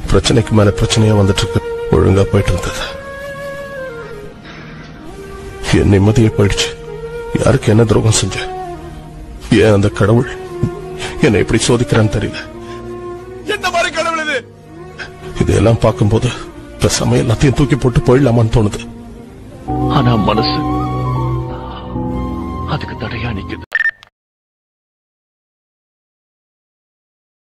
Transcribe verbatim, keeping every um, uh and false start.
பிரச்சனைக்கு மேல பிரச்சனையா வந்துட்டு இருக்கு. ஒழுங்கா போயிட்டு இருந்தது, என் நிம்மதியே போயிடுச்சு. யாருக்கு என்ன துரோகம் செஞ்ச? ஏன் அந்த கடவுள் என்னை எப்படி சோதிக்கிறான்னு தெரியல. என்ன மாதிரி கடவுள் இது? இதெல்லாம் பார்க்கும்போது பேசாம எல்லாத்தையும் தூக்கி போட்டு போயிடலாமான்னு தோணுது. ஆனா மனசு அதுக்கு தடையா நிக்குது.